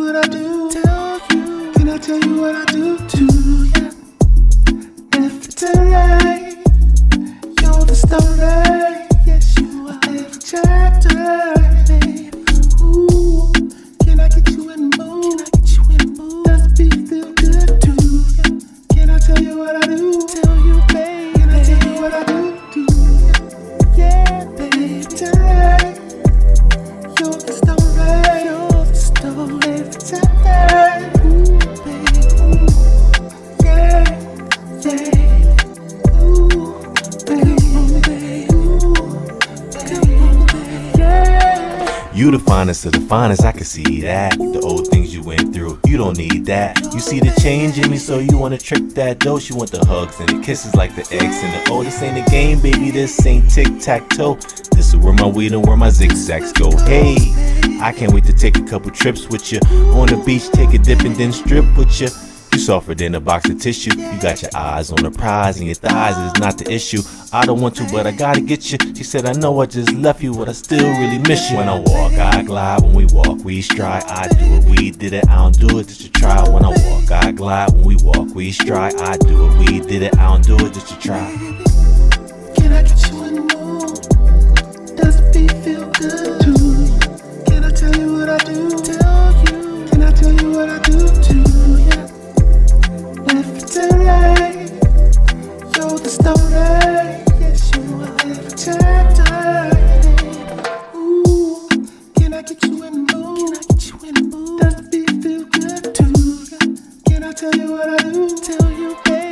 what I do? Tell you. Can I tell you what I do to you? If it's alright, you're the story. Yes, you are every chapter, baby. Ooh, can I get you in the mood? Can I get you in the mood? Does the beat feel good to you? Can I tell you what I do? Tell you, baby. Can I tell you what I do to you? Yeah, baby, it's alright. You're the story. You're the story. Every chapter. Ooh, baby. Ooh, yeah, yeah. Ooh, baby. Come on, baby. Ooh, come on, baby. Yeah. You the finest of the finest, I can see that. The old things you went through, you don't need that. You see the change in me, so you wanna trick that dose. You want the hugs and the kisses like the eggs and the this ain't a game, baby, this ain't tic-tac-toe. This is where my weed and where my zigzags go. Hey, I can't wait to take a couple trips with you. On the beach, take a dip and then strip with you. You softer than a box of tissue. You got your eyes on the prize and your thighs is not the issue. I don't want to, but I gotta get you. She said, I know I just left you, but I still really miss you. When I walk, I glide. When we walk, we stride. I do it, we did it, I don't do it, just to try. When I walk, I glide. When we walk, we stride. I do it, we did it, I don't do it, just to try. Can I get you in the mood? Does the beat feel good to you? Can I tell you what I do? Tell you. Can I tell you what I do to you? If it's alright, you're the story. Yes, you are every chapter. Ooh, can I get you in the mood? Can I get you in the mood? Does the beat feel good to you? Can I tell you what I do? Tell you, baby.